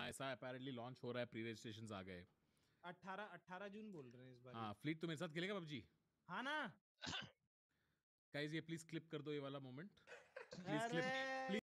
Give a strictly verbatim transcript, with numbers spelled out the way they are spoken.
हाँ, ऐसा apparently launch हो रहा है, प्री रजिस्ट्रेशंस आ गए। अठारह अठारह जून बोल रहे हैं इस बार ये। हाँ, फ्लीट तो मेरे साथ खेलेगा पबजी? हाँ ना? गाइस ये प्लीज़ क्लिप कर दो ये वाला मोमेंट। प्लीज़ क्लिप अरे! प्लीज़